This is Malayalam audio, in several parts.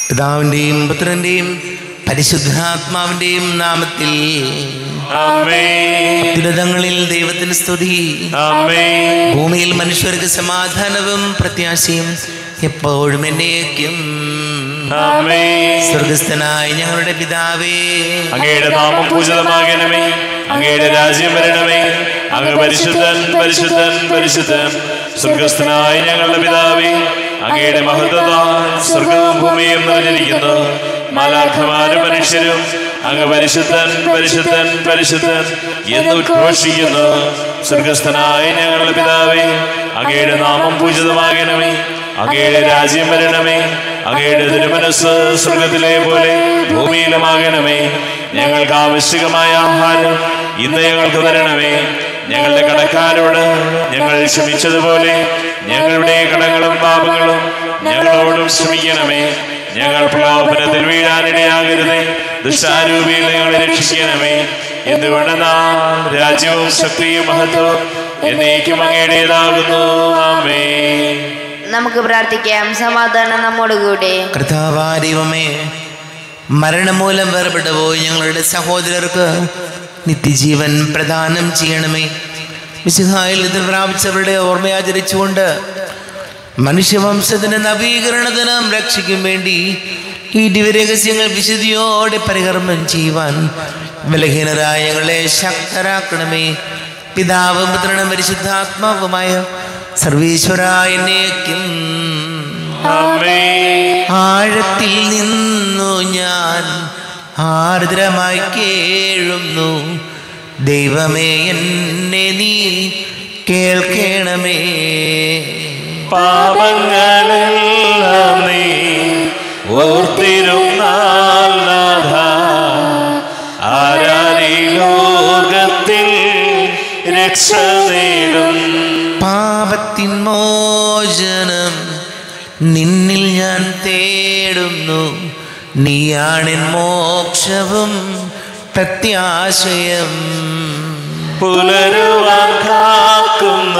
പിതാവിന്റെയും പുത്രന്റെയും പരിശുദ്ധാത്മാവിന്റെയും നാമത്തിൽ അത്യുന്നതങ്ങളിൽ ദൈവത്തിന് സ്തുതി. ഭൂമിയിൽ മനുഷ്യർക്ക് സമാധാനവും പ്രത്യാശയും എപ്പോഴും എന്നേക്കും. സ്വർഗസ്ഥനായ ഞങ്ങളുടെ പിതാവേ, അങ്ങയുടെ നാമം പൂജിതമാകണമേ, അങ്ങയുടെ രാജ്യം വരണമേ, അങ്ങ് പരിശുദ്ധൻ പരിശുദ്ധൻ പരിശുദ്ധൻ. സ്വർഗസ്ഥനായ ഞങ്ങളുടെ പിതാവേ, അങ്ങയുടെ മഹത്വത്താൽ സ്വർഗവും ഭൂമിയും നിറഞ്ഞിരിക്കുന്നു. മാലാഖമാരും മനുഷ്യരും അങ്ങ് പരിശുദ്ധൻ പരിശുദ്ധൻ പരിശുദ്ധൻ എന്ന് ഉദ്ഘോഷിക്കുന്നു. സ്വർഗസ്ഥനായ ഞങ്ങളുടെ പിതാവേ, അങ്ങയുടെ നാമം പൂജിതമാകണമേ, അങ്ങയുടെ രാജ്യം വരണമേ, അങ്ങയുടെ തിരുമനസ്സ് സ്വർഗത്തിലെ പോലെ ഭൂമിയിലുമാകണമേ. ഞങ്ങൾക്ക് ആവശ്യമായ ആഹാരം ഇന്ന് ഞങ്ങൾക്ക് തരണമേ. ഞങ്ങളുടെ കടക്കാരോട് ഞങ്ങൾ ക്ഷമിച്ചതുപോലെ ഞങ്ങളുടെ കടങ്ങളും പാപങ്ങളും ഞങ്ങളോടും ക്ഷമിക്കണമേ. ഞങ്ങൾ പ്രലോഭനത്തിൽ വീഴാനിടയാകരുതേ, ദുഷ്ടാരൂപിയിൽ ഞങ്ങളെ രക്ഷിക്കണമേ. എന്തുകൊണ്ടെന്നാൽ രാജ്യവും ശക്തിയും മഹത്വവും എന്നേക്കും അങ്ങയുടേതാകുന്നു. ആമേൻ. നമുക്ക് പ്രാർത്ഥിക്കാം. സമാധാനം നമ്മോടുകൂടെ. കർത്താവായ ദൈവമേ, മരണം മൂലം വേർപെട്ടു പോയി ഞങ്ങളുടെ സഹോദരർക്ക് നിത്യജീവൻ പ്രദാനം ചെയ്യണമേ. മിശിഹായിൽ ഇത് പ്രാപിച്ചവരുടെ ഓർമ്മയാചരിച്ചുകൊണ്ട് മനുഷ്യവംശത്തിന്റെ നവീകരണത്തിനും രക്ഷയ്ക്കും വേണ്ടി ഈ ദിവ്യരഹസ്യങ്ങൾ വിശുദ്ധിയോടെ പരികർമ്മം ചെയ്യുവാൻ ബലഹീനരായ ഞങ്ങളെ ശക്തരാക്കണമേ. പിതാവും പുത്രനും പരിശുദ്ധാത്മാവുമായ സർവീശ്വരായ എന്നേക്കും. ആഴത്തിൽ നിന്നു ഞാൻ ആർദ്രമായി കേഴുന്നു, ദൈവമേ എന്നെ നീ കേൾക്കണമേ. പാപങ്ങളെല്ലാം നീ ഓർത്തിരുന്നാൽ നാഥ, ആരാരീ ലോകത്തിൽ രക്ഷ നേടും. പാപത്തിൻ മോചനം നിന്നിൽ ഞാൻ തേടുന്നു, നീയാണെൻ മോക്ഷവും പ്രത്യാശയം. പുലരുവാൻ കാക്കുന്ന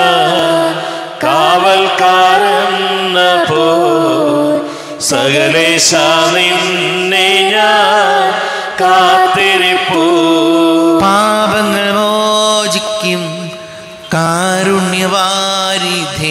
കാവൽക്കാരൻ പോ സകലേശ നിന്നെ ഞാൻ കാത്തിരിപ്പൂ. പാപങ്ങൾ മോചിക്കും കാരുണ്യവാരിധേ,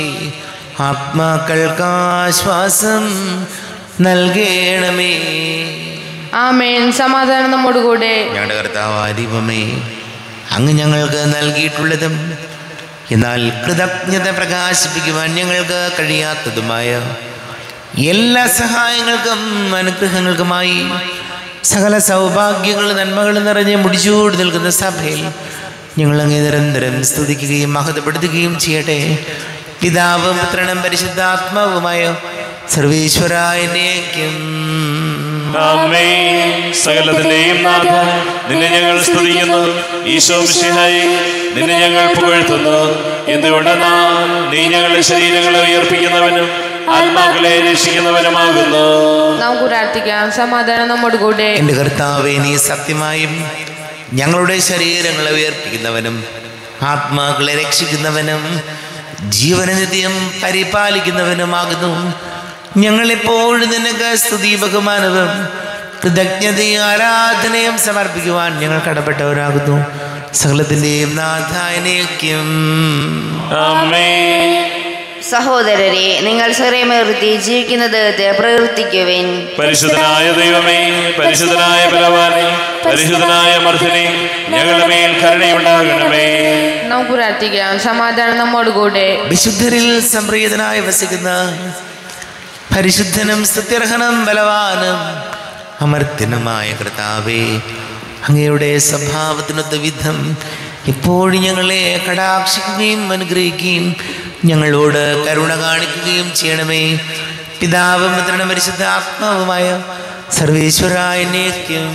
ആത്മാക്കൾക്കാശ്വാസം നൽകണമേ. ആമേൻ. സമാധാനം നമ്മോടുകൂടെ. ഞങ്ങളുടെ കർത്താവായ ദൈവമേ, അങ്ങ് ഞങ്ങൾക്ക് നൽകിയിട്ടുള്ളതും എന്നാൽ കൃതജ്ഞത പ്രകാശിപ്പിക്കുവാൻ ഞങ്ങൾക്ക് കഴിയാത്തതുമായ എല്ലാ സഹായങ്ങൾക്കും അനുഗ്രഹങ്ങൾക്കുമായി സകല സൗഭാഗ്യങ്ങളും നന്മകളും നിറഞ്ഞ് മുടിച്ചൂടി നിൽക്കുന്ന സഭയിൽ ഞങ്ങൾ അങ്ങേ നിരന്തരം സ്തുതിക്കുകയും മഹത്വപ്പെടുത്തുകയും ചെയ്യട്ടെ. പിതാവും പുത്രനും പരിശുദ്ധാത്മാവുമായ സർവീശ്വരായ എന്നേക്കും. ആമേൻ. സകലത്തിന്റെയും നാഥ, നിന്നെ ഞങ്ങൾ സ്തുതിക്കുന്നു. ഈശോ മിശിഹായേ, നിന്നെ ഞങ്ങൾ പുകഴ്ത്തുന്നു. എന്തുകൊണ്ടെന്നാൽ നീ ഞങ്ങളുടെ ശരീരങ്ങളെ ഉയർപ്പിക്കുന്നവനും ആത്മാക്കളെ രക്ഷിക്കുന്നവനുമാകുന്നു. നമുക്ക് പ്രാർത്ഥിക്കാം. സമാധാനം നമ്മോടുകൂടെ. എൻ്റെ കർത്താവേ, നീ സത്യമായും ഞങ്ങളുടെ ശരീരങ്ങളെ ഉയർപ്പിക്കുന്നവനും ആത്മാക്കളെ രക്ഷിക്കുന്നവനും ജീവന നിത്യം പരിപാലിക്കുന്നവനുമാകുന്നു. ഞങ്ങളെപ്പോഴും നിനക്ക് സ്തുതി ബഹുമാനവും കൃതജ്ഞതയും ആരാധനയും സമർപ്പിക്കുവാൻ ഞങ്ങൾ കടപ്പെട്ടവരാകുന്നു. സകലത്തിൻ്റെയും നാഥായനേക്കും. ആമേൻ. സഹോദരരെ, നിങ്ങൾ സ്വയമേർത്തി ജീവിക്കുന്ന ദൈവത്തെ പ്രവർത്തിക്കുവിൻ. പരിശുദ്ധനായ ദൈവമേ, പരിശുദ്ധനായ ബലവാനേ, പരിശുദ്ധനായ മർദ്ദനേ, ഞങ്ങളുടെ മേൽ കരുണയുണ്ടാകണമേ. നമുക്ക് പ്രാർത്ഥിക്കാം. സമാധാനം നമ്മോടുകൂടെ. വിശുദ്ധരിൽ സംപ്രീതനായി വസിക്കുന്ന പരിശുദ്ധനും സ്തുത്യർഹനും ബലവാനും അമർത്യനുമായ കർത്താവേ, അങ്ങയുടെ സ്വഭാവത്തിനൊത്ത വിധം എപ്പോഴും ഞങ്ങളെ കടാക്ഷിക്കുകയും അനുഗ്രഹിക്കുകയും ഞങ്ങളോട് കരുണ കാണിക്കുകയും ചെയ്യണമേ. പിതാവും പുത്രനും പരിശുദ്ധാത്മാവുമായ സർവീശ്വരായ എന്നേക്കും.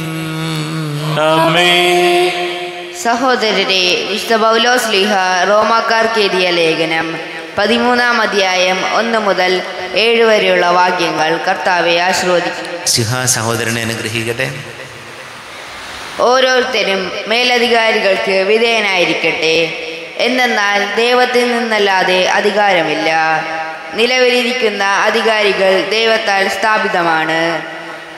ആമേൻ. സഹോദരരെ, വിശുദ്ധ പൗലോസ്ലീഹ റോമാക്കാർക്ക് എഴുതിയ ലേഖനം 13-ാം അധ്യായം 1 മുതൽ 7 വരെയുള്ള വാക്യങ്ങൾ കർത്താവെ ആശീർവദിക്കും. സഹോദരനെ അനുഗ്രഹിക്കട്ടെ. ഓരോരുത്തരും മേലധികാരികൾക്ക് വിധേയനായിരിക്കട്ടെ. എന്തെന്നാൽ ദൈവത്തിൽ നിന്നല്ലാതെ അധികാരമില്ല. നിലവിലിരിക്കുന്ന അധികാരികൾ ദൈവത്താൽ സ്ഥാപിതമാണ്.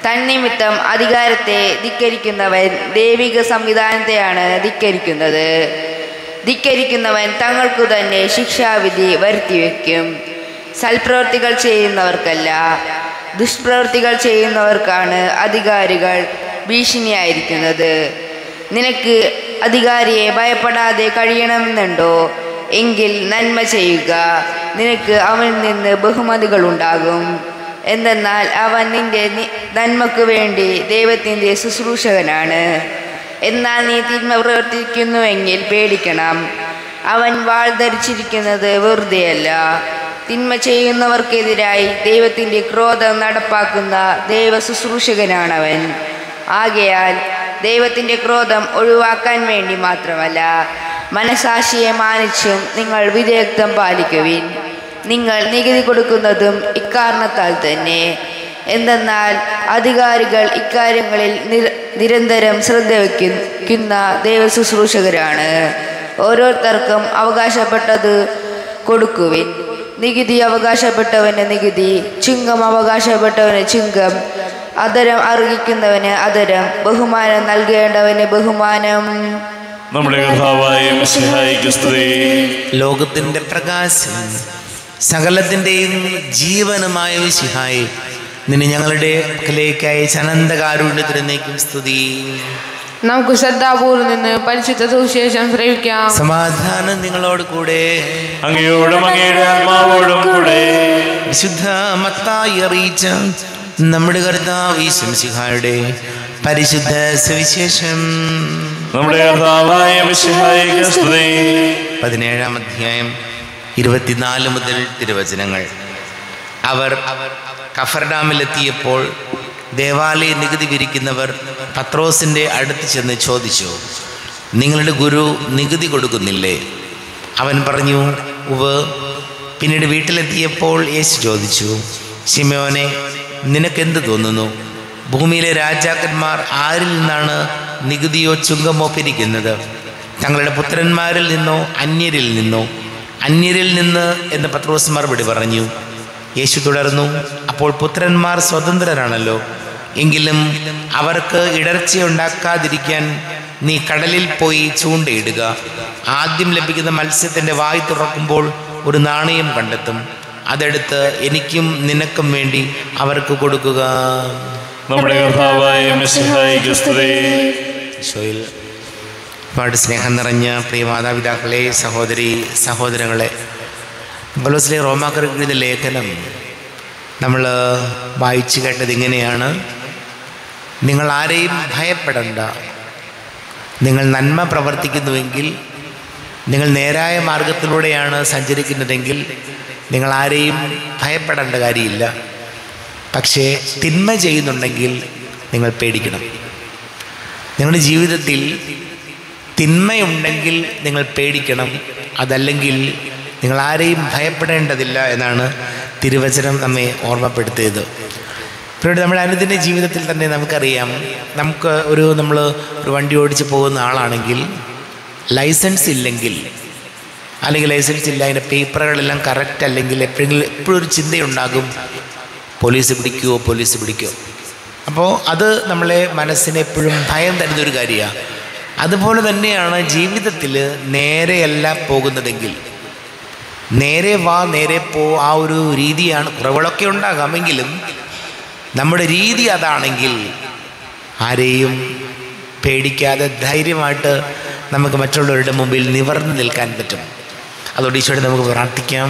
തന്നിമിത്തം അധികാരത്തെ ധിക്കരിക്കുന്നവൻ ദൈവിക സംവിധാനത്തെയാണ് ധിക്കരിക്കുന്നത്. ധിക്കരിക്കുന്നവൻ തങ്ങൾക്കു തന്നെ ശിക്ഷാവിധി വരുത്തിവെക്കും. സൽപ്രവൃത്തികൾ ചെയ്യുന്നവർക്കല്ല, ദുഷ്പ്രവൃത്തികൾ ചെയ്യുന്നവർക്കാണ് അധികാരികൾ ഭീഷണിയായിരിക്കുന്നത്. നിനക്ക് അധികാരിയെ ഭയപ്പെടാതെ കഴിയണമെന്നുണ്ടോ? എങ്കിൽ നന്മ ചെയ്യുക, നിനക്ക് അവനിൽ നിന്ന് ബഹുമതികളുണ്ടാകും. എന്തെന്നാൽ അവൻ നിന്റെ നന്മക്ക് വേണ്ടി ദൈവത്തിൻ്റെ ശുശ്രൂഷകനാണ്. എന്നാൽ നീ തിന്മ പ്രവർത്തിക്കുന്നുവെങ്കിൽ പേടിക്കണം, അവൻ വാൾ ധരിച്ചിരിക്കുന്നത് വെറുതെയല്ല. തിന്മ ചെയ്യുന്നവർക്കെതിരായി ദൈവത്തിൻ്റെ ക്രോധം നടപ്പാക്കുന്ന ദൈവ ശുശ്രൂഷകനാണവൻ. ആകയാൽ ദൈവത്തിൻ്റെ ക്രോധം ഒഴിവാക്കാൻ വേണ്ടി മാത്രമല്ല, മനസാക്ഷിയെ മാനിച്ചും നിങ്ങൾ വിധേയത്വം പാലിക്കുവിൻ. നിങ്ങൾ നികുതി കൊടുക്കുന്നതും ഇക്കാരണത്താൽ തന്നെ. എന്തെന്നാൽ അധികാരികൾ ഇക്കാര്യങ്ങളിൽ നിരന്തരം ശ്രദ്ധ വയ്ക്കുന്ന ദൈവ ശുശ്രൂഷകരാണ്. ഓരോരുത്തർക്കും അവകാശപ്പെട്ടത് കൊടുക്കുവിൻ. നികുതി അവകാശപ്പെട്ടവന് നികുതി, ചുങ്കം അവകാശപ്പെട്ടവന് ചുങ്കം, അതരം അർഹിക്കുന്നവന് അതരം, ബഹുമാനം നൽകേണ്ടവന് ബഹുമാനം. നമ്മുടെ കർത്താവായ മിശിഹായിക്ക് സ്തുതി. ലോകത്തിൻ്റെ പ്രകാശം സകലത്തിൻ്റെയും ജീവനുമായ മിശിഹായേ, നിന്നെ ഞങ്ങളുടെ പക്കലേക്കായി അനന്തകാരുണ്യത്തിനേക്കും സ്തുതി. നമുക്ക് ശ്രദ്ധാപൂർവ്വം നിന്ന് പരിശുദ്ധ സുവിശേഷം ശ്രവിക്കാം. സമാധാനം നിങ്ങളോട് കൂടെ. അങ്ങയോടും അങ്ങയുടെ ആത്മാവോടും കൂടെ. വിശുദ്ധ മത്തായി അറിയിച്ച നമ്മുടെ കർത്താവ് യേശു മിശിഹായുടെ പരിശുദ്ധ സുവിശേഷം. നമ്മുടെ കർത്താവായ മിശിഹായിക്ക് സ്തുതി. 17-ാം അധ്യായം 24 മുതൽ തിരുവചനങ്ങൾ. അവർ കഫർനാമിലെത്തിയപ്പോൾ ദേവാലയ നികുതി പിരിക്കുന്നവർ പത്രോസിൻ്റെ അടുത്ത് ചെന്ന് ചോദിച്ചു, നിങ്ങളുടെ ഗുരു നികുതി കൊടുക്കുന്നില്ലേ? അവൻ പറഞ്ഞു, ഉവ്വ്. പിന്നീട് വീട്ടിലെത്തിയപ്പോൾ യേശു ചോദിച്ചു, ശിമോനെ, നിനക്കെന്ത് തോന്നുന്നു? ഭൂമിയിലെ രാജാക്കന്മാർ ആരിൽ നിന്നാണ് നികുതിയോ ചുങ്കമോ പിരിക്കുന്നത്? തങ്ങളുടെ പുത്രന്മാരിൽ നിന്നോ അന്യരിൽ നിന്നോ? അന്യരിൽ നിന്ന് എന്ന് പത്രോസ് മറുപടി പറഞ്ഞു. യേശു തുടർന്നു, അപ്പോൾ പുത്രന്മാർ സ്വതന്ത്രരാണല്ലോ. എങ്കിലും അവർക്ക് ഇടർച്ചയുണ്ടാക്കാതിരിക്കാൻ നീ കടലിൽ പോയി ചൂണ്ടയിടുക. ആദ്യം ലഭിക്കുന്ന മത്സ്യത്തിൻ്റെ വായ് തുറക്കുമ്പോൾ ഒരു നാണയം കണ്ടെത്തും. അതെടുത്ത് എനിക്കും നിനക്കും വേണ്ടി അവർക്ക് കൊടുക്കുക. നമ്മുടെ കർത്താവായ മിശിഹായിക്ക് സ്തുതി. ഈശോയിൽ ഒരുപാട് സ്നേഹം നിറഞ്ഞ പ്രിയ മാതാപിതാക്കളെ, സഹോദരി സഹോദരങ്ങളെ, പൗലോസിലെ റോമാക്കാർക്ക് എഴുതിയ ലേഖനം നമ്മൾ വായിച്ചു കേട്ടത് ഇങ്ങനെയാണ്: നിങ്ങൾ ആരെയും ഭയപ്പെടണ്ട. നിങ്ങൾ നന്മ പ്രവർത്തിക്കുന്നുവെങ്കിൽ, നിങ്ങൾ നേരായ മാർഗത്തിലൂടെയാണ് സഞ്ചരിക്കുന്നതെങ്കിൽ നിങ്ങൾ ആരെയും ഭയപ്പെടേണ്ട കാര്യമില്ല. പക്ഷേ തിന്മ ചെയ്യുന്നുണ്ടെങ്കിൽ നിങ്ങൾ പേടിക്കണം. നിങ്ങളുടെ ജീവിതത്തിൽ തിന്മയുണ്ടെങ്കിൽ നിങ്ങൾ പേടിക്കണം. അതല്ലെങ്കിൽ നിങ്ങൾ ആരെയും ഭയപ്പെടേണ്ടതില്ല എന്നാണ് തിരുവചനം നമ്മെ ഓർമ്മപ്പെടുത്തിയത്. പിന്നീട് നമ്മുടെ അനുദിന ജീവിതത്തിൽ തന്നെ നമുക്കറിയാം, നമ്മൾ ഒരു വണ്ടി ഓടിച്ച് പോകുന്ന ആളാണെങ്കിൽ ലൈസൻസ് ഇല്ലെങ്കിൽ, അല്ലെങ്കിൽ ലൈസൻസ് ഇല്ല, അതിൻ്റെ പേപ്പറുകളെല്ലാം കറക്റ്റ് അല്ലെങ്കിൽ എപ്പോഴും ഒരു ചിന്തയുണ്ടാകും, പോലീസ് പിടിക്കുമോ. അപ്പോൾ അത് നമ്മളെ മനസ്സിന് എപ്പോഴും ഭയം തരുന്നൊരു കാര്യമാണ്. അതുപോലെ തന്നെയാണ് ജീവിതത്തിൽ നേരെയല്ല പോകുന്നതെങ്കിൽ, നേരെ വാ നേരെ പോ, ആ ഒരു രീതിയാണ്. കുറവുകളൊക്കെ ഉണ്ടാകാമെങ്കിലും നമ്മുടെ രീതി അതാണെങ്കിൽ ആരെയും പേടിക്കാതെ ധൈര്യമായിട്ട് നമുക്ക് മറ്റുള്ളവരുടെ മുമ്പിൽ നിവർന്നു നിൽക്കാൻ പറ്റും. അതോടെ ഈശോയോട് നമുക്ക് പ്രാർത്ഥിക്കാം,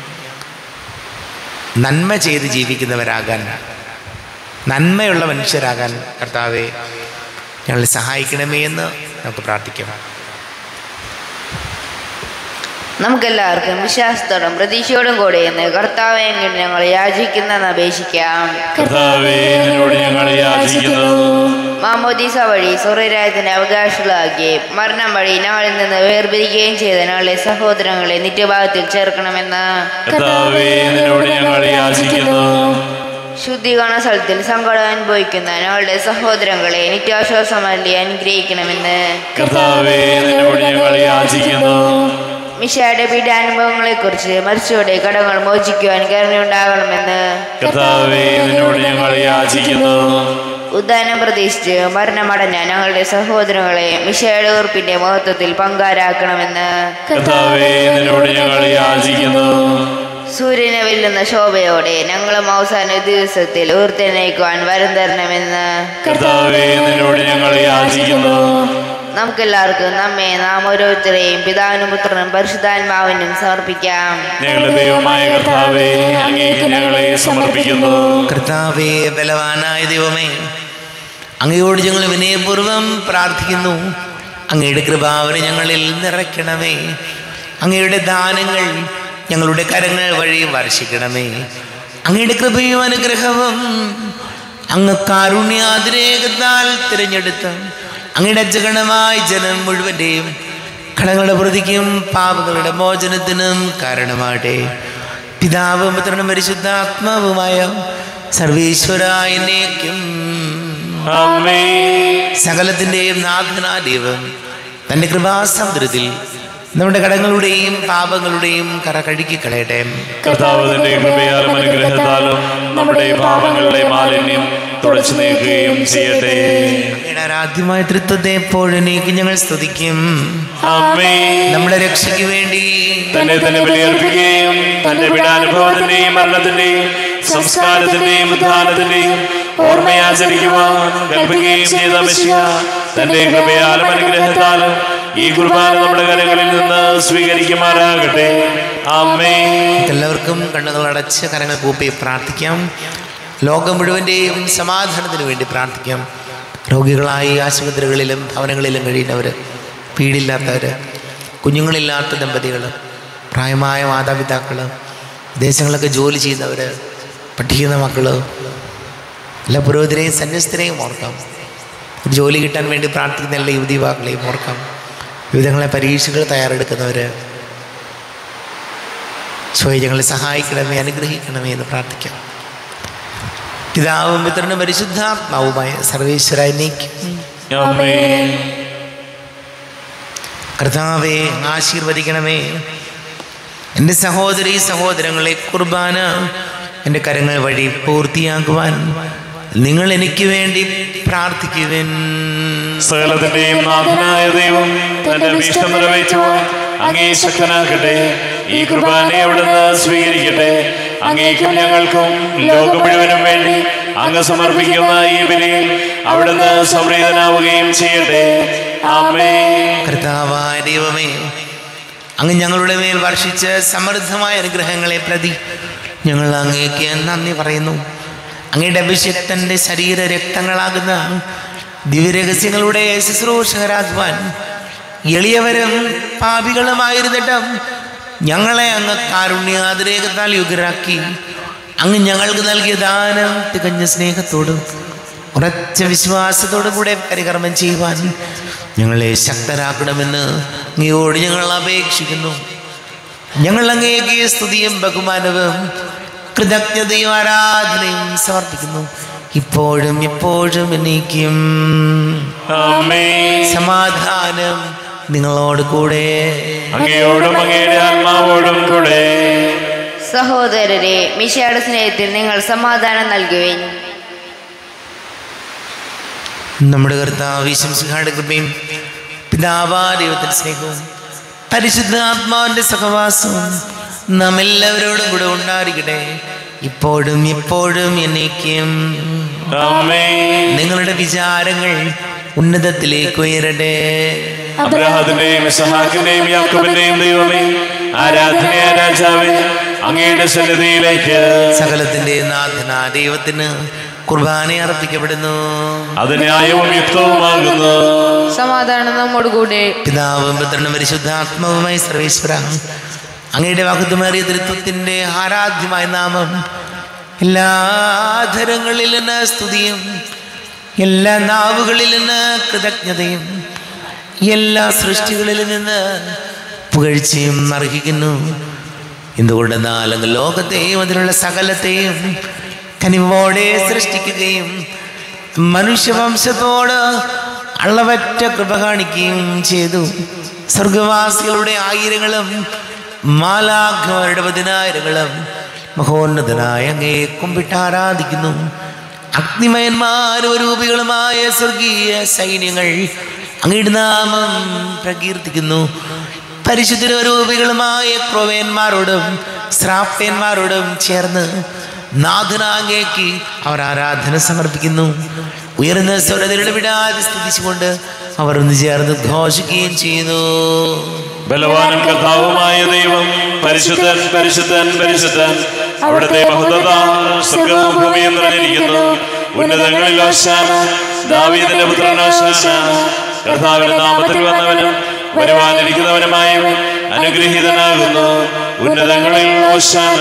നന്മ ചെയ്ത് ജീവിക്കുന്നവരാകാൻ, നന്മയുള്ള മനുഷ്യരാകാൻ കർത്താവെ ഞങ്ങളെ സഹായിക്കണമേ എന്ന് നമുക്ക് പ്രാർത്ഥിക്കാം. നമുക്കെല്ലാവർക്കും വിശ്വാസത്തോടും പ്രതീക്ഷയോടും കൂടെ എന്ന് കർത്താവെ എങ്കിൽ ഞങ്ങൾ യാചിക്കുന്നെന്ന് അപേക്ഷിക്കാം. മാമോദീസ വഴി സ്വർഗ്ഗരാജ്യത്തിന്റെ അവകാശികളാകുകയും മരണം വഴി ഞങ്ങളിൽ നിന്ന് വേർപിരിക്കുകയും ചെയ്ത ഞങ്ങളുടെ സഹോദരങ്ങളെ നിത്യഭാഗത്തിൽ ചേർക്കണമെന്ന് ശുദ്ധീകരണ സ്ഥലത്തിൽ സങ്കടം അനുഭവിക്കുന്ന ഞങ്ങളുടെ സഹോദരങ്ങളെ നിത്യാശ്വാസമല്ലി അനുഗ്രഹിക്കണമെന്ന് മിശിഹായുടെ പീഡാനുഭവങ്ങളെ കുറിച്ച് മരിച്ചവരുടെ കടങ്ങൾ മോചിക്കുവാൻ കരുണയുണ്ടാകണമെന്ന് ഉദ്ധാനം പ്രതീക്ഷിച്ച് മരണമടഞ്ഞ ഞങ്ങളുടെ സഹോദരങ്ങളെ മിശിഹായുടെ ഉറപ്പിന്റെ മഹത്വത്തിൽ പങ്കാരാക്കണമെന്ന് കർത്താവേ, നിന്നോട് ഞങ്ങൾ യാചിക്കുന്നു. സൂര്യനെ വെല്ലുന്ന ശോഭയോടെ ഞങ്ങളും അവസാന ദിവസത്തിൽ ഉയർത്തെഴുന്നേൽക്കുവാൻ വരം തരണമെന്ന് കർത്താവേ, നിന്നോട് ഞങ്ങൾ യാചിക്കുന്നു. നമുക്കെല്ലാവർക്കും നമ്മെ നാം ഓരോരുത്തരെയും പിതാവിനും പുത്രനും പരിശുദ്ധാത്മാവിനും സമർപ്പിക്കാം. ഞങ്ങളുടെ ദൈവമായ കർത്താവേ, അങ്ങേക്ക് ഞങ്ങളെ സമർപ്പിക്കുന്നു. കർത്താവേ, ബലവാനായ ദൈവമേ, അങ്ങയോട് ഞങ്ങൾ വിനയപൂർവ്വം പ്രാർത്ഥിക്കുന്നു. അങ്ങയുടെ കൃപാവനെ ഞങ്ങളിൽ നിറയ്ക്കണമേ. അങ്ങയുടെ ദാനങ്ങൾ ഞങ്ങളുടെ കരങ്ങൾ വഴി വർഷിക്കണമേ. അങ്ങയുടെ കൃപയും അനുഗ്രഹവും അങ്ങ് കാരുണ്യാതിരേകത്താൽ തിരഞ്ഞെടുത്ത അങ്ങയുടെ അജഗണമായ ജനം മുഴുവൻ്റെയും കടങ്ങളുടെ പ്രതിക്കും പാപങ്ങളുടെ മോചനത്തിനും കാരണമാട്ടെ. പിതാവും പുത്രനും പരിശുദ്ധാത്മാവുമായ സർവീശ്വരായ എന്നേക്കും സകലത്തിൻ്റെയും നാഥനായ ദൈവം തൻ്റെ കൃപാസമുദ്രത്തിൽ നമ്മുടെ കടങ്ങളുടെയും പാപങ്ങളുടെയും കറ കഴുകി കളയട്ടെ. കർത്താവ് തന്റെ കൃപയാലും അനുഗ്രഹത്താലും നമ്മുടെ പാപങ്ങളുടെ മാലിന്യം തുടച്ചു നീക്കുകയും ചെയ്യട്ടെ. ആരാധ്യമായ തൃത്വത്തെ എപ്പോഴും ഞങ്ങൾ സ്തുതിക്കും. നമ്മുടെ രക്ഷയ്ക്ക് വേണ്ടി തന്നെ ബലിയർപ്പിക്കുകയും തന്റെ പീഡാനുഭവത്തിന്റെയും മരണത്തിന്റെയും സംസ്കാരത്തിന്റെയും ഉദ്ധാനത്തിന്റെയും ഓർമ്മയാചരിക്കുവാൻ കൽപ്പിക്കുകയും ചെയ്ത മിശിഹ തന്റെ കൃപയാലും അനുഗ്രഹത്താലും ഈ കുർബാന നമ്മുടെ കരങ്ങളിൽ നിന്ന് സ്വീകരിക്കുമാറാകട്ടെ. ആമേൻ. എല്ലാവർക്കും കണ്ണുകൾ അടച്ച് കരങ്ങൾ കൂപ്പി പ്രാർത്ഥിക്കാം. ലോകം മുഴുവൻ്റെയും സമാധാനത്തിന് വേണ്ടി പ്രാർത്ഥിക്കാം. രോഗികളായി ആശുപത്രികളിലും ഭവനങ്ങളിലും കഴിയുന്നവർ, വീടില്ലാത്തവർ, കുഞ്ഞുങ്ങളില്ലാത്ത ദമ്പതികൾ, പ്രായമായ മാതാപിതാക്കൾ, വിദേശങ്ങളിലൊക്കെ ജോലി ചെയ്യുന്നവർ, പഠിക്കുന്ന മക്കൾ, എല്ലാ പുരോഹിതരെയും സന്യസ്തരെയും ഓർക്കാം. ഒരു ജോലി കിട്ടാൻ വേണ്ടി പ്രാർത്ഥിക്കുന്ന എല്ലാ യുവതി യുവാക്കളെയും ഓർക്കാം. വിവിധങ്ങളെ പരീക്ഷകൾ തയ്യാറെടുക്കുന്നവർ, ഞങ്ങളെ സഹായിക്കണമേ, അനുഗ്രഹിക്കണമേ എന്ന് പ്രാർത്ഥിക്കാം. പിതാവും പുത്രനും പരിശുദ്ധാത്മാവുമായ സർവേശ്വരായ കർത്താവേ, ആശീർവദിക്കണമേ. എൻ്റെ സഹോദരീ സഹോദരങ്ങളെ, കുർബാന എൻ്റെ കരങ്ങൾ വഴി പൂർത്തിയാക്കുവാൻ നിങ്ങൾ എനിക്ക് വേണ്ടി പ്രാർത്ഥിക്കുവിൻ. സകലത്തിന്റെയും നാഥനായ ദൈവം തന്റെ അഭീഷ്ടം നിറവേറ്റുവാൻ അങ്ങേ ശക്തനാക്കട്ടെ. ഈ കുർബാനയെ അവിടുന്ന് സ്വീകരിക്കട്ടെ. അങ്ങേക്കും ഞങ്ങൾക്കും ലോകം മുഴുവനും വേണ്ടി അങ്ങ് സമർപ്പിക്കുന്ന ഈ ബലിയിൽ അവിടുന്ന് സംപ്രീതനാവുകയും ചെയ്യട്ടെ. ആമേൻ. കർത്താവായ ദൈവമേ, അങ്ങ് ഞങ്ങളുടെ മേൽ വർഷിച്ച സമൃദ്ധമായ അനുഗ്രഹങ്ങളെ പ്രതി ഞങ്ങൾ അങ്ങേക്ക് നന്ദി പറയുന്നു. അങ്ങയുടെ അഭിഷിക്തന്റെ ശരീര രക്തങ്ങളാകുന്ന ദിവ്യരഹസ്യങ്ങളുടെ ശുശ്രൂഷകരാകുവാൻ എളിയവരും പാപികളുമായിരുന്നിട്ടും ഞങ്ങളെ അങ്ങ് കാരുണ്യാതിരേകത്താൽ യുഗരാക്കി അങ്ങ് ഞങ്ങൾക്ക് നൽകിയ ദാനം തികഞ്ഞ സ്നേഹത്തോടും ഉറച്ച വിശ്വാസത്തോടും കൂടെ പരികർമ്മം ചെയ്യുവാൻ ഞങ്ങളെ ശക്തരാക്കണമെന്ന് അങ്ങയോട് ഞങ്ങൾ അപേക്ഷിക്കുന്നു. ഞങ്ങൾ അങ്ങേക്ക് സ്തുതിയും ബഹുമാനവും കൃതജ്ഞതയും ആരാധനയും സമർപ്പിക്കുന്നു, ഇപ്പോഴും എപ്പോഴും എന്നേക്കും. സമാധാനം നിങ്ങളോട് കൂടെ, അങ്ങയോടും അങ്ങയുടെ ആത്മാവോടും കൂടെ. സഹോദരരെ, മിശിഹായുടെ സ്നേഹത്തിൽ നിങ്ങൾ സമാധാനം നൽകുവിൻ. നമ്മുടെ കർത്താവ് യേശുമിശിഹായുടെ കൃപയും പിതാവായ ദൈവത്തിന്റെ സ്നേഹവും പരിശുദ്ധാത്മാവിന്റെ സഹവാസവും നാം എല്ലാവരോടും കൂടെ ഉണ്ടായിരിക്കട്ടെ, ഇപ്പോഴും എപ്പോഴും എന്നേക്കും. നിങ്ങളുടെ വിചാരങ്ങൾ ഉന്നതത്തിലേക്ക് ഉയരട്ടെ. അബ്രഹാമിന്റെയും ഇസ്ഹാക്കിന്റെയും യാക്കോബിന്റെയും ദൈവമേ, ആരാധനയായ രാജാവേ, അങ്ങയുടെ സന്നിധിയിലേക്ക് സകലത്തിന്റെ നാഥനായ ദൈവത്തിന് കുർബാന അർപ്പിക്കപ്പെടുന്നു. അത് ന്യായവും യുക്തവുമാകുന്നു. സമാധാനം നമ്മോട് കൂടെ. പിതാവും പുത്രനും പരിശുദ്ധാത്മാവുമായി സർവേശ്വര, അങ്ങയുടെ മഹത്വമേറിയ തൃത്വത്തിന്റെ ആരാധ്യമായ നാമം എല്ലാ ധരങ്ങളിൽ നിന്ന് സ്തുതിയും എല്ലാ നാവുകളിൽ നിന്ന് കൃതജ്ഞതയും എല്ലാ സൃഷ്ടികളിൽ നിന്ന് പുകഴ്ചയും അർഹിക്കുന്നു. എന്തുകൊണ്ടെന്നാൽ അങ്ങ് ലോകത്തെയും അതിലുള്ള സകലത്തെയും കനിവോടെ സൃഷ്ടിക്കുകയും മനുഷ്യവംശത്തോട് അളവറ്റ കൃപ കാണിക്കുകയും ചെയ്തു. സ്വർഗവാസികളുടെ ആയിരങ്ങളും മാലാഖമാരുടെ 10,000ങ്ങളും മഹോന്നതനായ അങ്ങയെ കുമ്പിട്ട് ആരാധിക്കുന്നു. അഗ്നിമയന്മാരും രൂപികളുമായ സ്വർഗീയ സൈന്യങ്ങൾ അങ്ങയുടെ നാമം പ്രകീർത്തിക്കുന്നു. പരിശുദ്ധരൂപികളുമായ ക്രോവേന്മാരോടും ശ്രാപ്പേന്മാരോടും ചേർന്ന് നാഥനാങ്ങേക്ക് അവർ ആരാധന സമർപ്പിക്കുന്നു. ഉയർന്ന സ്വരതയുടെ വിടാതെ സ്തുതിച്ചുകൊണ്ട് അവർ ഒന്ന് ചേർന്ന് ഘോഷിക്കുകയും ചെയ്യുന്നു. ബലവാനും കർത്താവുമായ ദൈവം പരിശുദ്ധൻ പരിശുദ്ധൻ പരിശുദ്ധൻ, അവിടുത്തെ മഹത്വത സ്വർഗ്ഗവും ഭൂമിയും നിറഞ്ഞിരിക്കുന്നു. ഉന്നതങ്ങളിൽ ഹോശാന, ദാവീദിന്റെ പുത്രൻ ഹോശാന. കർത്താവിന്റെ നാമത്തിൽ വന്നവനും വരുവാനിരിക്കുന്നവനുമായവൻ അനുഗ്രഹീതനാകുന്നു. ഉന്നതങ്ങളിൽ ഹോശാന.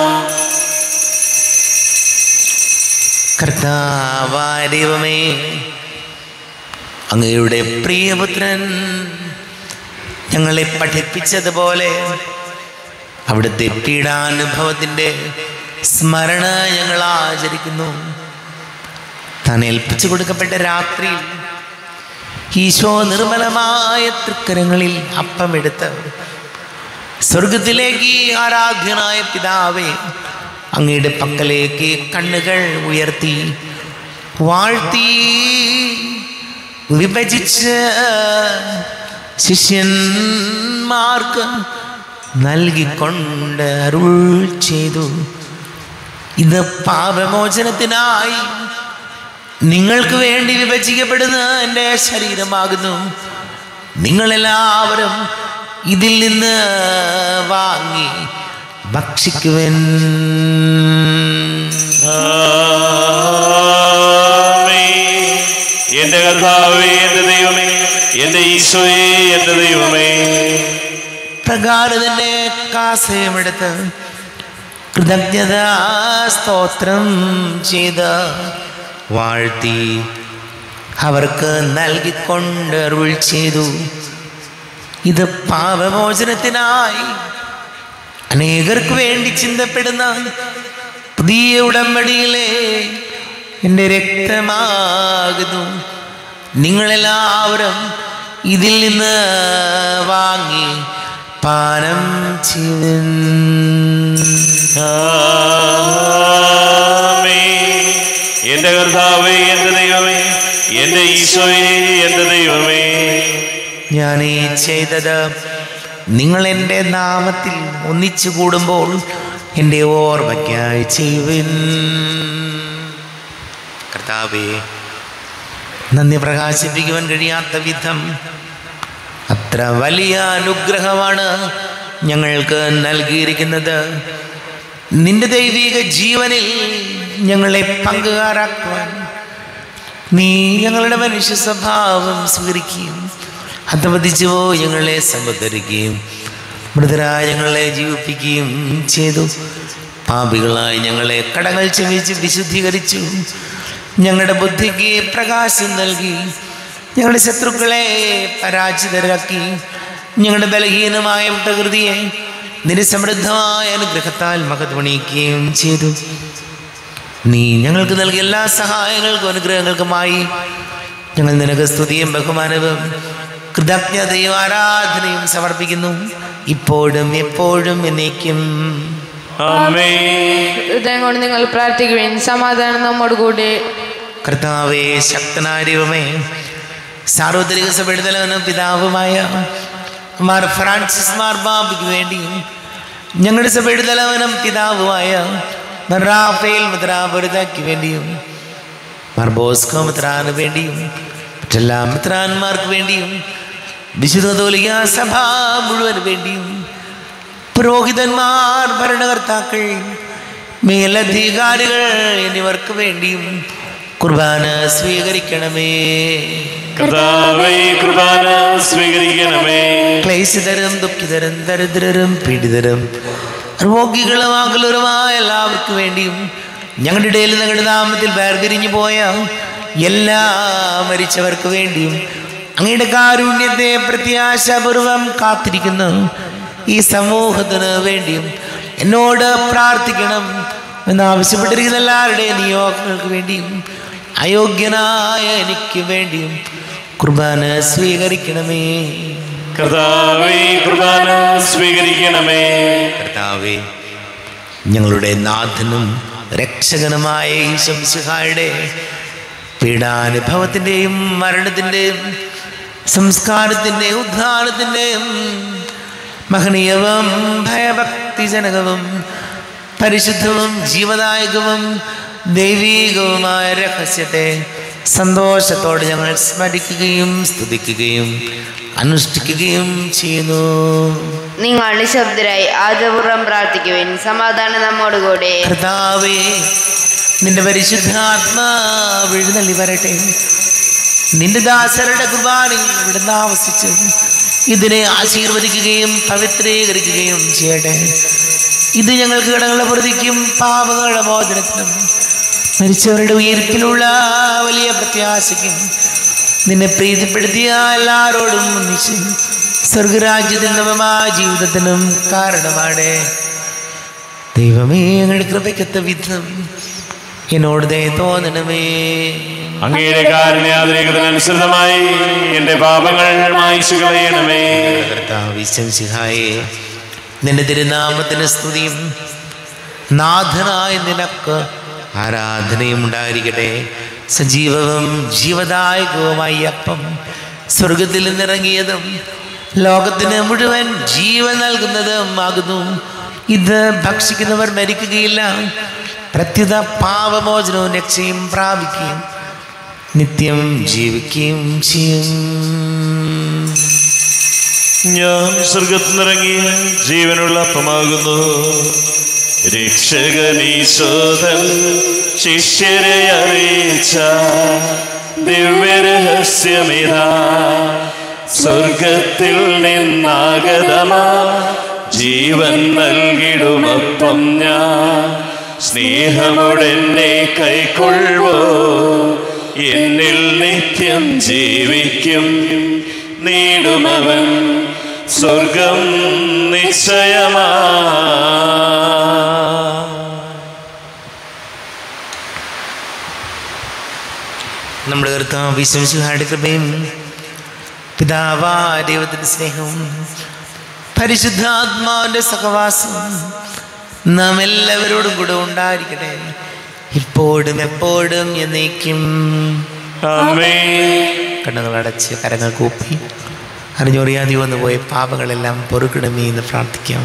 കർത്താവായ ദൈവമേ, അങ്ങയുടെ പ്രിയപുത്രൻ ഞങ്ങളെ പഠിപ്പിച്ചതുപോലെ അവിടുത്തെ പീഡാനുഭവത്തിൻ്റെ സ്മരണ ഞങ്ങൾ ആചരിക്കുന്നു. താൻ ഏൽപ്പിച്ചു കൊടുക്കപ്പെട്ട രാത്രി ഈശോ നിർമ്മലമായ തൃക്കരങ്ങളിൽ അപ്പമെടുത്ത് സ്വർഗത്തിലേക്ക് ആരാധ്യനായ പിതാവേ അങ്ങയുടെ പക്കലേക്ക് കണ്ണുകൾ ഉയർത്തി വാഴ്ത്തി വിഭജിച്ച് ശിഷ്യന്മാർക്ക് നൽകിക്കൊണ്ട് അരുൾ ചെയ്തു. ഇത് പാപമോചനത്തിനായി നിങ്ങൾക്ക് വേണ്ടി വിഭജിക്കപ്പെടുന്ന എൻ്റെ ശരീരമാകുന്നു. നിങ്ങളെല്ലാവരും ഇതിൽ നിന്ന് വാങ്ങി ഭക്ഷിക്കുവൻ. എന്റെ കർത്താവേ, എന്റെ ദൈവമേ, എന്റെ ഈശോയെ, എന്റെ ദൈവമേ. പ്രകാരം തന്നെ കാസയമെടുത്ത് കൃതജ്ഞതാ സ്തോത്രം ചെയ്ത് വാഴ്ത്തി അവർക്ക് നൽകിക്കൊണ്ട് അരുൾ ചെയ്തു. ഇത് പാപമോചനത്തിനായി അനേകർക്ക് വേണ്ടി ചിന്തപ്പെടുന്ന പുതിയ ഉടമ്പടിയിലെ എൻ്റെ രക്തമാകുന്നു. നിങ്ങളെല്ലാവരും ഇതിൽ നിന്ന് വാങ്ങി പാനം ചെയ്യുവിൻ. എന്റെ കർത്താവേ, എന്റെ ദൈവമേ, എന്റെ ഈശോയെ, എന്റെ ദൈവമേ. ഞാൻ ഈ ചെയ്തത് നിങ്ങൾ എൻ്റെ നാമത്തിൽ ഒന്നിച്ചു കൂടുമ്പോൾ എൻ്റെ ഓർമ്മയ്ക്കായി ചെയ്യുവിൻ. കർത്താവേ, നന്ദി പ്രകാശിപ്പിക്കുവാൻ കഴിയാത്ത വിധം അത്ര വലിയ അനുഗ്രഹമാണ് ഞങ്ങൾക്ക് നൽകിയിരിക്കുന്നത്. നിന്റെ ദൈവിക ജീവനിൽ ഞങ്ങളെ പങ്കുകാരാക്കുവാൻ നീ ഞങ്ങളുടെ മനുഷ്യ സ്വഭാവം സ്വീകരിക്കുകയും അധപതിച്ചുവോ ഞങ്ങളെ സമുദ്ധരിക്കുകയും മൃതരായ ഞങ്ങളെ ജീവിപ്പിക്കുകയും ചെയ്തു. പാപികളായി ഞങ്ങളെ കടങ്ങൾ ക്ഷമിച്ച് വിശുദ്ധീകരിച്ചു. ഞങ്ങളുടെ ബുദ്ധിക്ക് പ്രകാശം നൽകി. ഞങ്ങളുടെ ശത്രുക്കളെ പരാജിതരാക്കി. ഞങ്ങളുടെ ബലഹീനമായ പ്രകൃതിയെ നിന്റെ സമൃദ്ധമായ അനുഗ്രഹത്താൽ മഹത്വണിയിക്കുകയും ചെയ്തു. നീ ഞങ്ങൾക്ക് നൽകിയ എല്ലാ സഹായങ്ങൾക്കും അനുഗ്രഹങ്ങൾക്കുമായി ഞങ്ങൾ നിനക്ക് സ്തുതിയും ബഹുമാനവും കൃതജ്ഞതയും ആരാധനയും സമർപ്പിക്കുന്നു, ഇപ്പോഴും എപ്പോഴും എന്നേക്കും. ഹൃദയം കൊണ്ട് നിങ്ങൾ പ്രാർത്ഥിക്കുവിൻ. സമാധാനം നമ്മോടുകൂടെ. കർത്താവേ, ശക്തനായ ദൈവമേ, സാർവത്രിക സഭയുടെ തലവനും പിതാവുമായ മാർ ഫ്രാൻസിസ് മാർ ബാബയ്ക്ക് വേണ്ടിയും ഞങ്ങളുടെ സഭയുടെ തലവനും പിതാവുമായ മാർ റാഫേൽ മിത്രാപുരതയ്ക്ക് വേണ്ടിയും മാർ ബോസ്കോ മിത്രാന് വേണ്ടിയും മറ്റെല്ലാ മിത്രാന്മാർക്ക് വേണ്ടിയും വിശുദ്ധ കത്തോലിക്ക സഭ മുഴുവൻ വേണ്ടിയും പുരോഹിതന്മാർ, ഭരണകർത്താക്കൾ, മേലധികാരികൾ എന്നിവർക്ക് വേണ്ടിയും കുർബാന സ്വീകരിക്കണമേ. കർത്താവേ, കുർബാന സ്വീകരിക്കണമേ. ക്ലേശിതരും ദുഃഖിതരും ദരിദ്രരും പീഡിതരും രോഗികളും ആകുലരുമായ എല്ലാവർക്കും വേണ്ടിയും ഞങ്ങളുടെ ഇടയിൽ ഞങ്ങളുടെ നാമത്തിൽ വേർപിരിഞ്ഞു പോയ എല്ലാ മരിച്ചവർക്ക് വേണ്ടിയും അങ്ങയുടെ കാരുണ്യത്തെ പ്രത്യാശാപൂർവം കാത്തിരിക്കുന്നു ഈ സമൂഹത്തിന് വേണ്ടിയും എന്നോട് പ്രാർത്ഥിക്കണം എന്നാവശ്യപ്പെട്ടിരിക്കുന്ന എല്ലാവരുടെയും നിയോഗങ്ങൾക്ക് വേണ്ടിയും അയോഗ്യനായ എനിക്ക് വേണ്ടിയും കുർബാന സ്വീകരിക്കണമേ. കർത്താവേ, കുർബാന സ്വീകരിക്കണമേ. കർത്താവേ, ഞങ്ങളുടെ നാഥനും രക്ഷകനുമായ ഈശോ മിശിഹായുടെ പീഡാനുഭവത്തിൻ്റെയും മരണത്തിൻ്റെയും സംസ്കാരത്തിൻ്റെയും ഉദ്ധാനത്തിൻ്റെയും മഹനീയവും ഭയഭക്തിജനകവും പരിശുദ്ധവും ജീവദായകവും ദൈവീകവുമായ രഹസ്യത്തെ സന്തോഷത്തോടെ ഞങ്ങൾ സ്മരിക്കുകയും സ്തുതിക്കുകയും അനുഷ്ഠിക്കുകയും ചെയ്യുന്നു. നിങ്ങൾ നിശബ്ദരായി ആദരപൂർവ്വം പ്രാർത്ഥിക്കുവിൻ. സമാധാനം നമ്മോടുകൂടെ. കർത്താവേ, നിന്റെ പരിശുദ്ധാത്മാവ് എഴുന്നള്ളി വരട്ടെ. നിന്റെ ദാസരുടെ കുർബാനയിൽ ഇവിടുന്ന് ആവസിച്ച് ഇതിനെ ആശീർവദിക്കുകയും പവിത്രീകരിക്കുകയും ചെയ്യട്ടെ. ഇത് ഞങ്ങൾക്ക് കടങ്ങളുടെ പ്രതിക്കും പാപങ്ങളുടെ മോചനത്തിനും മരിച്ചവരുടെ ഉയർപ്പിലുള്ള വലിയ പ്രത്യാശയ്ക്കും നിന്നെ പ്രീതിപ്പെടുത്തിയ എല്ലാവരോടും ഒന്നിച്ച് സ്വർഗരാജ്യത്തിൽ നവമായ ജീവിതത്തിനും കാരണമാണ്. ദൈവമേ, ഞങ്ങളുടെ കൃപയ്ക്കത്ത വിധം എന്നോട് ദയ തോന്നണമേ. അങ്ങയുടെ കാരുണ്യാതിരേകത്തിനനുസൃതമായി എന്റെ പാപങ്ങൾ മായ്ച്ചു കളയണമേ. കർത്താവേ, നിന്റെ തിരുനാമത്തിന് സ്തുതിയും നാഥനായ നിനക്ക് ആരാധനയും ഉണ്ടായിരിക്കട്ടെ. സജീവവും ജീവദായകവുമായി അപ്പം സ്വർഗത്തിൽ നിന്നിറങ്ങിയതും ലോകത്തിന് മുഴുവൻ ജീവൻ നൽകുന്നതും ആകുന്നു. ഇത് ഭക്ഷിക്കുന്നവർ മരിക്കുകയില്ല, പ്രത്യുത പാപമോചനവും രക്ഷയും പ്രാപിക്കുകയും നിത്യം ജീവിക്കുകയും ചെയ്യും. ഞാൻ സ്വർഗത്തിൽ നിന്നിറങ്ങിയ ജീവനുള്ള അപ്പമാകുന്നു. രക്ഷകനീശോധൻ ശിഷ്യരെ അറിയിച്ച ദിവ്യരഹസ്യമിതാ, സ്വർഗത്തിൽ നിന്നാഗതമാ ജീവൻ നൽകിടുമപ്പം ഞാൻ. സ്നേഹമുടെന്നെ കൈക്കൊള്ളുവോ, എന്നിൽ നിത്യം ജീവിക്കും. നേടുമവൻ സ്വർഗം നിശ്ചയമാ. നമ്മുടെ കർത്താവ് ഈശോ മിശിഹായുടെ കൃപയും പിതാവായ ദൈവത്തിന്റെ സ്നേഹവും പരിശുദ്ധാത്മാവിന്റെ സഹവാസവും നാം എല്ലാവരോടും കൂടെ ഉണ്ടായിരിക്കട്ടെ, ഇപ്പോഴും എപ്പോഴും എന്നേക്കും. കണ്ണുകളടച്ച് കരങ്ങൾ കൂപ്പി അറിഞ്ഞൊറിയാതെ വന്നു പോയ പാപങ്ങളെല്ലാം പൊറുക്കിടമേ എന്ന് പ്രാർത്ഥിക്കാം.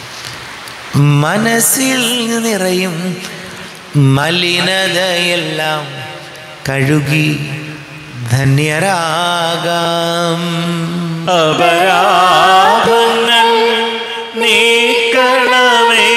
മനസ്സിൽ നിറയും മലിനതയെല്ലാം കഴുകി ധന്യരാകാം. അപരാധങ്ങൾ നീക്കണമേ,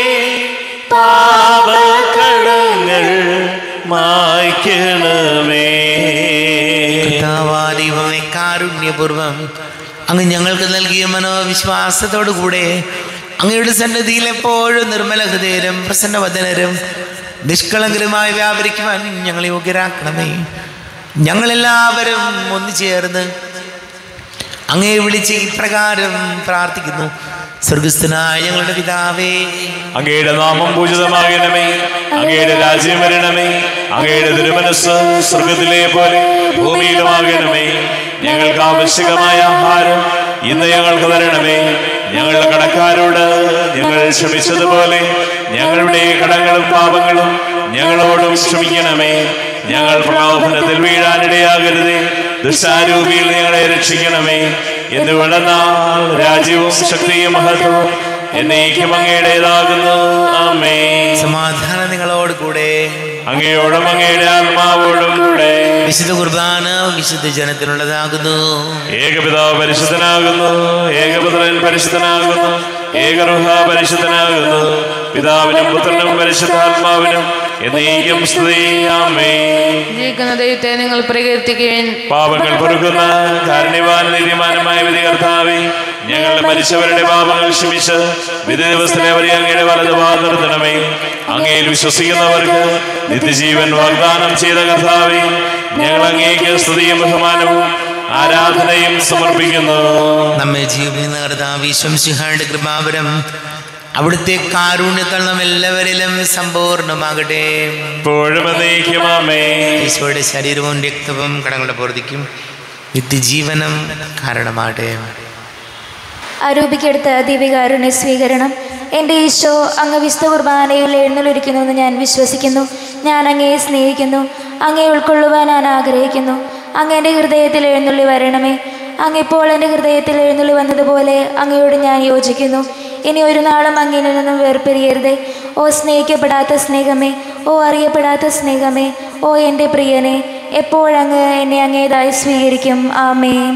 പാപകടങ്ങൾ മായ്ക്കണമേ. കർത്താവേ, കാരുണ്യപൂർവം അങ്ങ് ഞങ്ങൾക്ക് നൽകിയ മനോവിശ്വാസത്തോടു കൂടെ അങ്ങയുടെ സന്നിധിയിൽ എപ്പോഴും നിർമ്മല ഹൃദയരും പ്രസന്നവദനരും നിഷ്കളങ്കരുമായി വ്യാപരിക്കുവാൻ ഞങ്ങളെ യോഗ്യരാക്കണമേ. ഞങ്ങളെല്ലാവരും ഒന്നു ചേർന്ന് അങ്ങയെ വിളിച്ച് ഇപ്രകാരം പ്രാർത്ഥിക്കുന്നു. സ്വർഗസ്ഥനായ ഞങ്ങളുടെ പിതാവേ, അങ്ങയുടെ നാമം പൂജിതമാകണമേ. അങ്ങയുടെ രാജ്യം വരണമേ. അങ്ങയുടെ തിരുമനസ്സ് സ്വർഗത്തിലെ പോലെ ഭൂമിയിലുമാകണമേ. ഞങ്ങൾക്ക് ആവശ്യകമായ ആഹാരം ഇന്ന് ഞങ്ങൾക്ക് തരണമേ. ഞങ്ങളുടെ കടക്കാരോട് ഞങ്ങൾ ക്ഷമിച്ചതുപോലെ ഞങ്ങളുടെ കടങ്ങളും പാപങ്ങളും ഞങ്ങളോടും ക്ഷമിക്കണമേ. ഞങ്ങൾ പ്രലോഭനത്തിൽ വീഴാനിടയാകരുതേ, ദുഷ്ടാരൂപിയിൽ ഞങ്ങളെ രക്ഷിക്കണമേ. എന്തുകൊണ്ടെന്നാൽ രാജ്യവും ശക്തിയും മഹത്വവും എന്നേക്കും അങ്ങയുടേതാകുന്നു. ആമേൻ. സമാധാനം നിങ്ങളോട് കൂടെ, അങ്ങയോടും അങ്ങയുടെ ആത്മാവോടും കൂടെ. വിശുദ്ധ കുർബാന വിശുദ്ധ ജനത്തിനുള്ളതാകുന്നു. ഏകപിതാവ് പരിശുദ്ധനാകുന്നു, ഏകപുത്രൻ പരിശുദ്ധനാകുന്നു, ഏകറുഹ പരിശുദ്ധനാകുന്നു. പിതാവിനും പുത്രനും പരിശുദ്ധാത്മാവിനും എന്നേക്കും സ്തുതി. ആമേൻ. ജീവിക്കുന്ന ദൈവത്തെ നിങ്ങൾ പ്രകീർത്തിക്കുവിൻ. പാപങ്ങൾ പൊറുക്കുന്ന കാരുണ്യവാൻ നീതിമാനുമായ വിധി കർത്താവേ, ഞങ്ങളുടെ മരിച്ചവരുടെ പാപങ്ങൾ ക്ഷമിച്ച് വിധി ദിവസത്തിലെ വരെ അങ്ങയുടെ വലതുഭാഗം നിർത്തണമേ. അങ്ങയിൽ വിശ്വസിക്കുന്നവർക്ക് നിത്യജീവൻ വാഗ്ദാനം ചെയ്ത കർത്താവേ, ഞങ്ങൾ അങ്ങേക്ക് സ്തുതിയും ബഹുമാനവും ആരാധനയും സമർപ്പിക്കുന്നു. നമ്മെ ജീവിക്കുന്ന കർത്താവ് ഈശോ മിശിഹായുടെ കൃപാവരം അവിടുത്തെ കാരുണ്യത്താൽ നാം എല്ലാവരിലും സമ്പൂർണ്ണമാകട്ടെ. ഇപ്പോഴും എന്നേക്കും ആമേൻ. ഈശോയുടെ ശരീരവും രക്തവും കടങ്ങളുടെ പൊറുതിക്കും നിത്യജീവനം കാരണമാകട്ടെ. ആരോപിക്കെടുത്ത ദിവ്യകാരുണ്യ സ്വീകരണം എൻ്റെ ഈശോ അങ്ങ് വിശുദ്ധ കുർബാനയിൽ എഴുന്നള്ളിരിക്കുന്നുവെന്ന് ഞാൻ വിശ്വസിക്കുന്നു. ഞാൻ അങ്ങയെ സ്നേഹിക്കുന്നു. അങ്ങയെ ഉൾക്കൊള്ളുവാൻ ഞാൻ ആഗ്രഹിക്കുന്നു. അങ്ങ് എൻ്റെ ഹൃദയത്തിൽ എഴുന്നള്ളി വരണമേ. അങ്ങിപ്പോൾ എൻ്റെ ഹൃദയത്തിൽ എഴുന്നള്ളി വന്നതുപോലെ അങ്ങയോട് ഞാൻ യോജിക്കുന്നു. ഇനി ഒരു നാളും അങ്ങിൽ നിന്നും വേർപിരിയരുതേ. ഓ സ്നേഹിക്കപ്പെടാത്ത സ്നേഹമേ, ഓ അറിയപ്പെടാത്ത സ്നേഹമേ, ഓ എൻ്റെ പ്രിയനെ, എപ്പോഴങ്ങ് എന്നെ അങ്ങേതായി സ്വീകരിക്കും. ആമേൻ.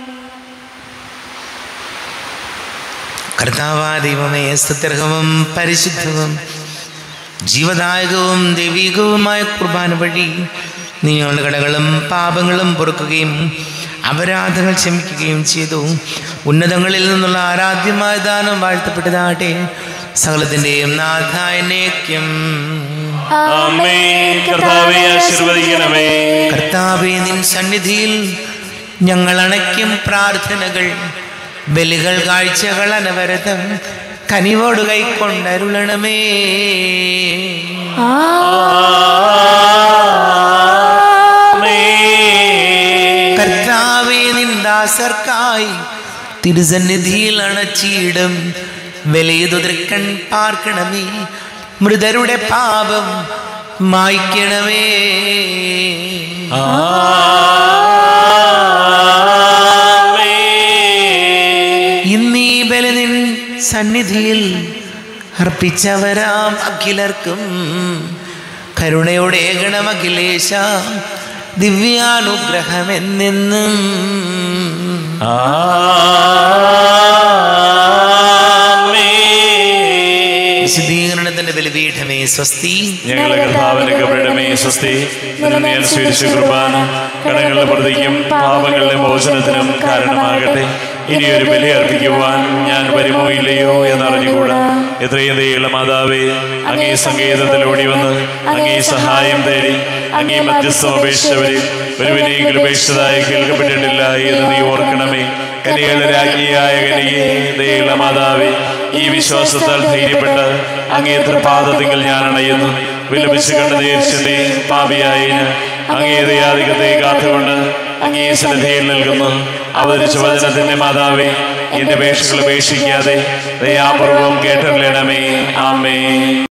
കർത്താവായ ദൈവമേ, സ്തുത്യർഹവും പരിശുദ്ധവും ജീവദായകവും ദൈവികവുമായ കുർബാന വഴി നീ ഞങ്ങളുടെ കടകളും പാപങ്ങളും പൊറുക്കുകയും അപരാധങ്ങൾ ക്ഷമിക്കുകയും ചെയ്തു. ഉന്നതങ്ങളിൽ നിന്നുള്ള ആരാധ്യമായ ദാനം വാഴ്ത്തപ്പെട്ടതാകട്ടെ. സകലത്തിൻ്റെയും നാഥായനേക്യം. കർത്താവേ, നിൻ സന്നിധിയിൽ ഞങ്ങൾ അണയ്ക്കും പ്രാർത്ഥനകൾ, ബലികൾ, കാഴ്ചകൾ അനവരതം കനിവോട് കൈക്കൊണ്ടരുളണമേ. കർത്താവേ, നിൻ ദാസർക്കായി തിരുസന്നിധിയിൽ അണച്ചിടും വിലയുതൃക്കൺ പാർക്കണമേ. മൃതരുടെ പാപം മായ്ക്കണമേ. ഇന്നീ ബലി നിൻ സന്നിധിയിൽ അർപ്പിച്ചവരാം അഖിലർക്കും കരുണയോടെ ഗണം അഖിലേശ ദിവ്യാനുഗ്രഹമെന്നെന്നും. വിശുദ്ധീകരണത്തിന്റെ ബലിപീഠമേ സ്വസ്തി. ഞങ്ങളുടെ കർത്താവിന്റെ കബറിടമേ സ്വസ്തി. ഞാൻ സ്വീകരിച്ച കുർബാന കടങ്ങളുടെ പ്രതിക്കും പാപങ്ങളുടെ മോചനത്തിനും കാരണമാകട്ടെ. ഇനിയൊരു ബലി അർപ്പിക്കുവാൻ ഞാൻ വരുമോ ഇല്ലയോ എന്നറിഞ്ഞുകൂടാ. എത്രയും ദയുള്ള മാതാവേ, അങ്ങേ സങ്കേതത്തിൽ ഓടി വന്ന് അങ്ങേ സഹായം തേടി അങ്ങേ മധ്യസ്ഥം അപേക്ഷിച്ചവരിൽ ഒരുവനെങ്കിലും ഉപേക്ഷിച്ചതായി കേൾക്കപ്പെട്ടിട്ടില്ല എന്ന് നീ ഓർക്കണമേ. കനികളുടെ രാജ്ഞിയായ കനികേ, ദയുള്ള മാതാവേ, ഈ വിശ്വാസത്താൽ ധൈര്യപ്പെട്ട് അങ്ങേ തൃപാദത്തിൽ ഞാൻ അണയുന്നു. വിലപിച്ച് കണ്ട് തീർച്ചയായി പാപിയായി അങ്ങേ ദയാധികത്തെ കാത്തുകൊണ്ട് അങ്ങേ സന്നിധിയിൽ നൽകുന്നു. അവതരിച്ച വചനത്തിന്റെ മാതാവേ, എന്റെ അപേക്ഷകൾ ഉപേക്ഷിക്കാതെ ദയാപൂർവം കേട്ടറിയണമേ. ആമേൻ.